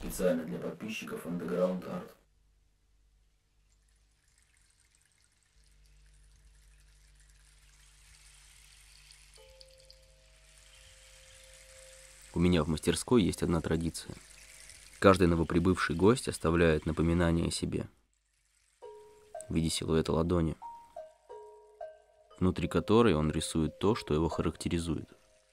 Специально для подписчиков Underground Art. У меня в мастерской есть одна традиция. Каждый новоприбывший гость оставляет напоминание о себе в виде силуэта ладони, внутри которой он рисует то, что его характеризует.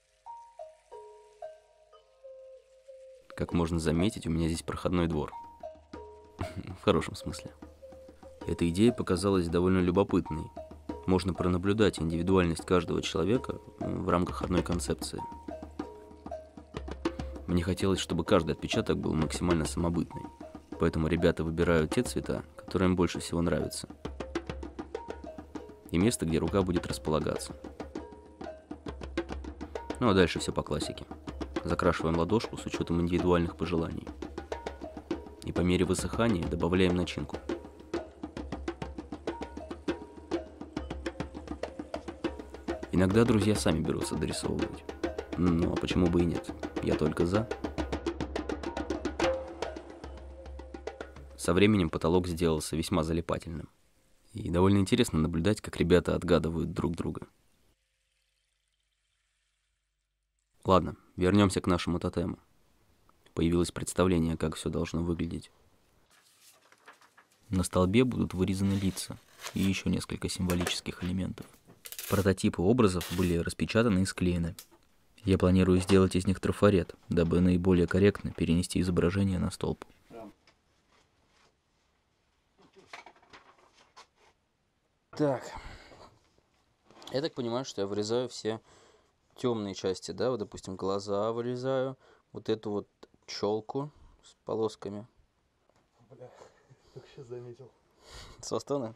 Как можно заметить, у меня здесь проходной двор. В хорошем смысле. Эта идея показалась довольно любопытной. Можно пронаблюдать индивидуальность каждого человека в рамках одной концепции. Мне хотелось, чтобы каждый отпечаток был максимально самобытный. Поэтому ребята выбирают те цвета, которые им больше всего нравятся. И место, где рука будет располагаться. Ну а дальше все по классике. Закрашиваем ладошку с учетом индивидуальных пожеланий. И по мере высыхания добавляем начинку. Иногда друзья сами берутся дорисовывать. Ну а почему бы и нет? Я только за. Со временем потолок сделался весьма залипательным. И довольно интересно наблюдать, как ребята отгадывают друг друга. Ладно, вернемся к нашему тотему. Появилось представление, как все должно выглядеть. На столбе будут вырезаны лица и еще несколько символических элементов. Прототипы образов были распечатаны и склеены. Я планирую сделать из них трафарет, дабы наиболее корректно перенести изображение на столб. Так, я так понимаю, что я вырезаю все темные части, да, вот, допустим, глаза вырезаю, вот эту вот челку с полосками. Бля, только сейчас заметил. Со стороны?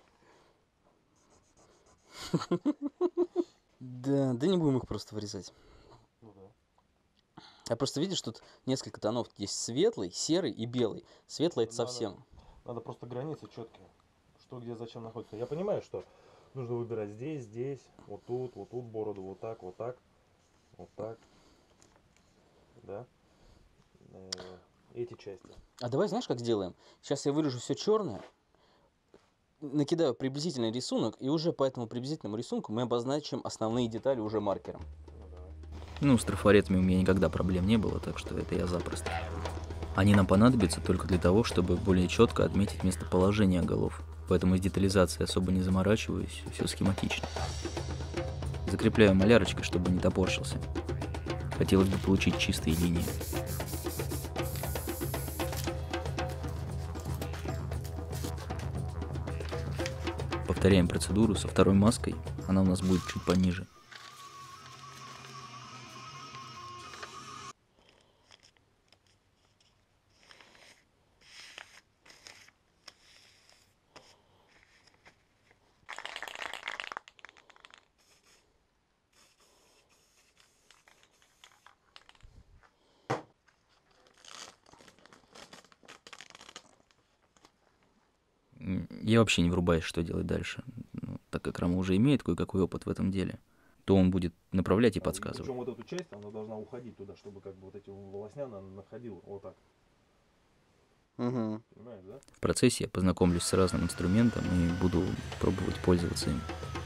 Да, не будем их просто вырезать. Ну да. А просто видишь, тут несколько тонов. Есть светлый, серый и белый. Светлый это совсем. Надо просто границы четкие. Что где зачем находится. Я понимаю, что нужно выбирать здесь, вот тут бороду, вот так, вот так. Да. Эти части. А давай знаешь, как сделаем? Сейчас я вырежу все черное, накидаю приблизительный рисунок, и уже по этому приблизительному рисунку мы обозначим основные детали уже маркером. Ну, давай. Ну, с трафаретами у меня никогда проблем не было, так что это я запросто. Они нам понадобятся только для того, чтобы более четко отметить местоположение голов. Поэтому с детализацией особо не заморачиваюсь, все схематично. Закрепляю малярочкой, чтобы не топорщился. Хотелось бы получить чистые линии. Повторяем процедуру со второй маской, она у нас будет чуть пониже. Я вообще не врубаюсь, что делать дальше. Ну, так как Рома уже имеет кое-какой опыт в этом деле, то он будет направлять и подсказывать. Причем вот эту часть, она должна уходить туда, чтобы как бы вот эти волосня она находила вот так. Угу. Понимаешь, да? В процессе я познакомлюсь с разным инструментом и буду пробовать пользоваться им.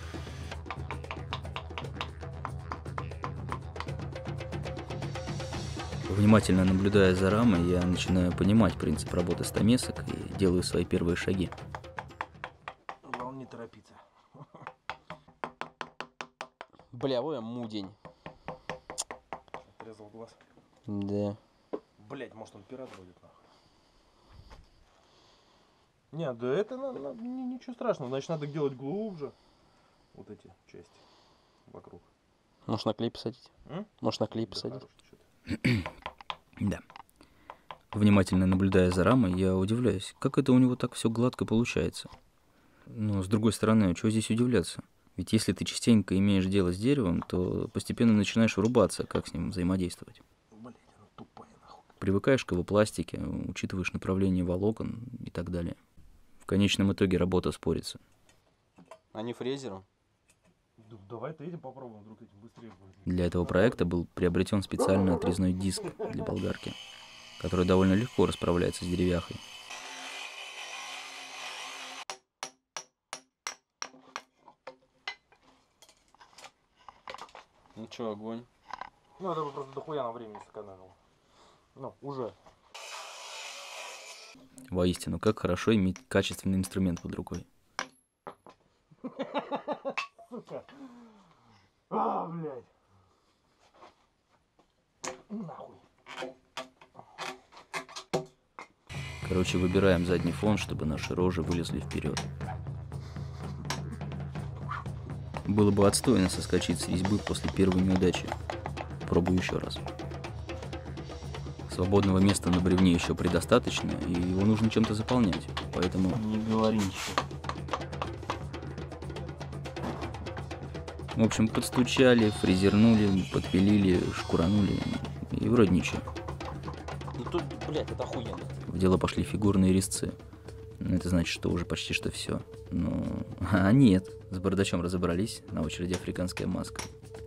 Внимательно наблюдая за рамой, я начинаю понимать принцип работы стамесок и делаю свои первые шаги. Главное не торопиться. Бля, ой, мудень. Отрезал глаз. Да. Блять, может он пират будет нахуй. Не, да это ничего страшного. Значит, надо делать глубже. Вот эти части вокруг. Может на клей посадить? Может на клей Да посадить? хорош ты что-то. Да. Внимательно наблюдая за рамой, я удивляюсь, как это у него так все гладко получается. Но с другой стороны, чего здесь удивляться? Ведь если ты частенько имеешь дело с деревом, то постепенно начинаешь врубаться, как с ним взаимодействовать. Блять, она тупая нахуй. Привыкаешь к его пластике, учитываешь направление волокон и так далее. В конечном итоге работа спорится. А не фрезером? Да, давай этим попробуем, вдруг этим быстрее будет. Для этого проекта был приобретен специальный отрезной диск для болгарки. который довольно легко расправляется с деревяхой. Ну чё, огонь? Ну, это просто дохуя на времени сэкономил. Ну, уже. Воистину, как хорошо иметь качественный инструмент под рукой. Сука. А, блядь. Нахуй. Короче, выбираем задний фон, чтобы наши рожи вылезли вперед. Было бы отстойно соскочить с резьбы после первой неудачи. Пробую еще раз. Свободного места на бревне еще предостаточно, и его нужно чем-то заполнять. Поэтому... Не говори ничего. В общем, подстучали, фрезернули, подпилили, шкуранули, и вроде ничего. Ну тут, блядь, это охуенно. В дело пошли фигурные резцы. Это значит, что уже почти что все. Ну, а нет, с бардачом разобрались, на очереди африканская маска.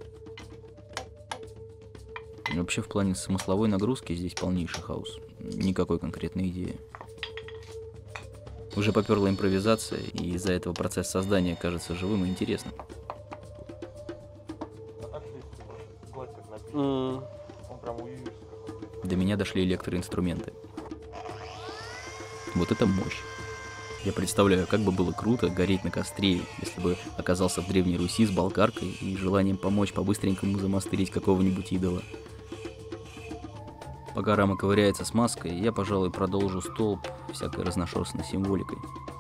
Вообще, в плане смысловой нагрузки здесь полнейший хаос. Никакой конкретной идеи. Уже поперла импровизация, и из-за этого процесс создания кажется живым и интересным. Гладь как написано. Он прям уютный. До меня дошли электроинструменты. Вот это мощь. Я представляю, как бы было круто гореть на костре, если бы оказался в Древней Руси с болгаркой и желанием помочь по-быстренькому замастырить какого-нибудь идола. Пока Рама ковыряется с маской, я, пожалуй, продолжу столб всякой разношерстной символикой.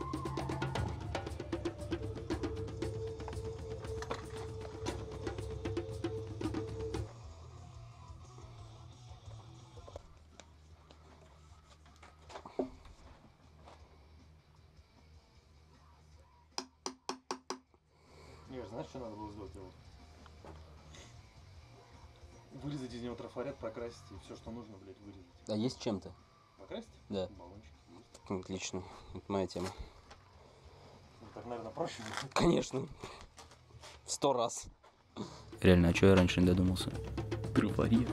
Ир, знаешь, что надо было сделать? Вырезать из него трафарет, прокрасить и все, что нужно, блядь, вырезать. А есть чем-то? Покрасить? Да. Баллончики есть. Отлично. Это моя тема. Ну, так, наверное, проще будет. Конечно. 100 раз. Реально, а чё я раньше не додумался? Трафарет.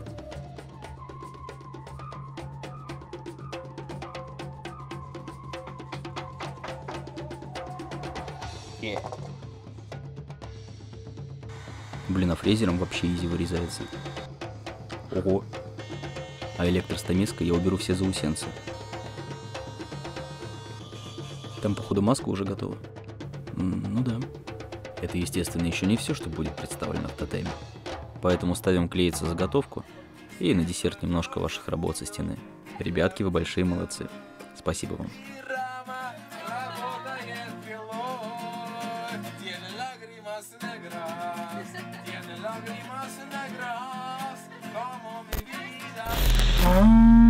Блин, а фрезером вообще изи вырезается. Ого. А электростамеской я уберу все заусенцы. Там, походу, маска уже готова. Ну да. Это, естественно, еще не все, что будет представлено в тотеме. Поэтому ставим клеиться заготовку и на десерт немножко ваших работ со стены. Ребятки, вы большие молодцы. Спасибо вам. Tiene lágrimas negras como mi vida.